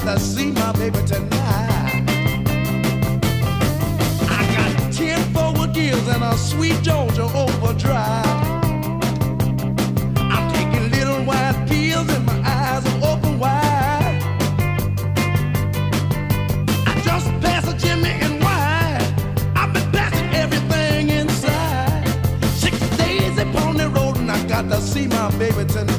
to see my baby tonight. I got 10 forward gears and a sweet Georgia overdrive. I'm taking little white pills and my eyes are open wide. I just passed a Jimmy and wine. I've been passing everything inside. 6 days upon the road and I got to see my baby tonight.